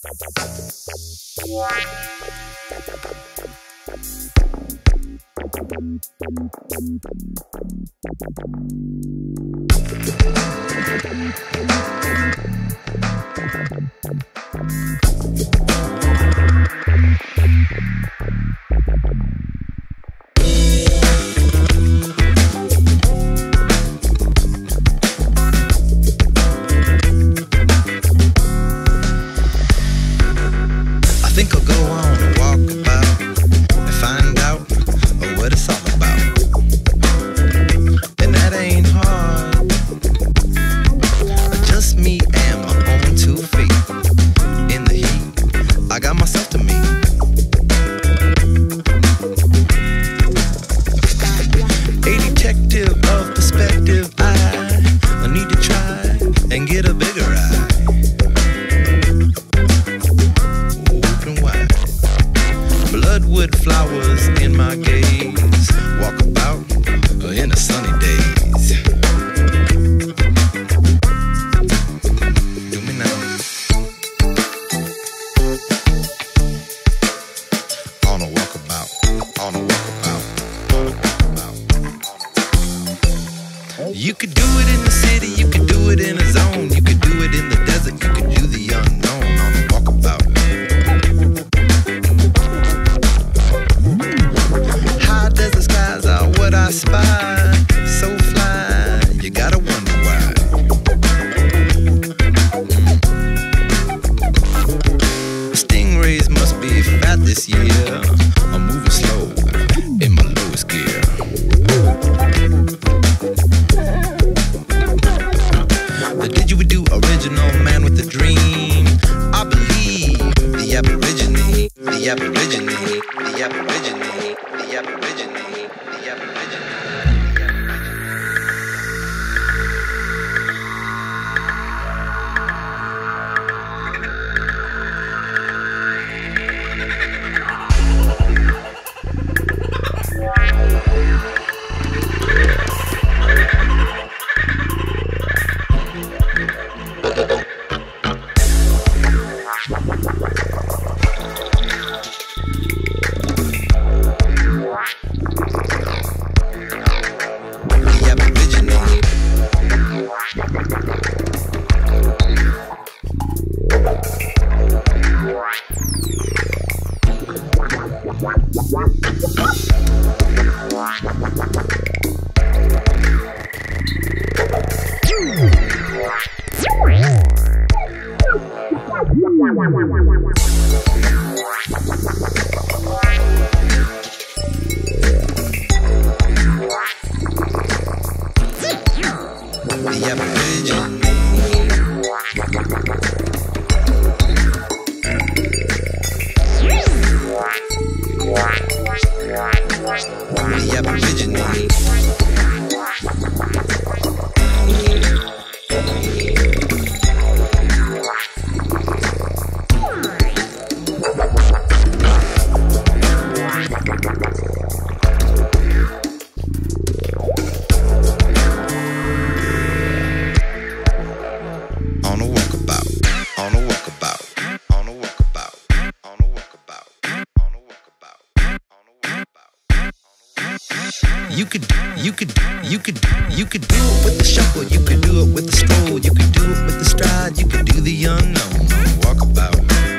You could do it with the shuffle, you could do it with the stroll, you could do it with the stride, you could do the unknown, walkabout.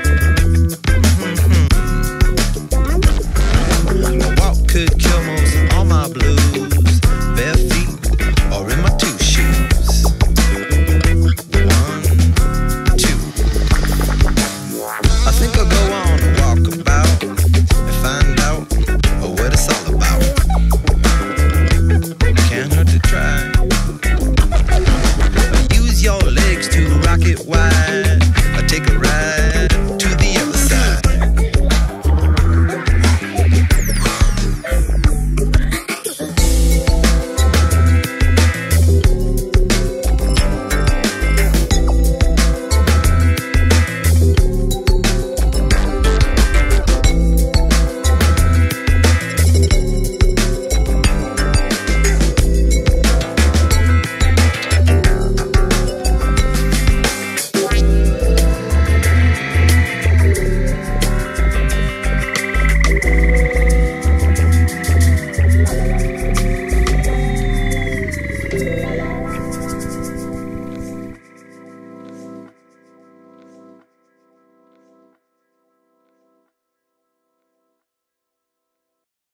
A walk could kill most of all my blues, bare feet or in my two shoes. 1, 2. I think I'll go on a walkabout and find out what it's all about. Can't hurt to try. Use your legs to rock it wide.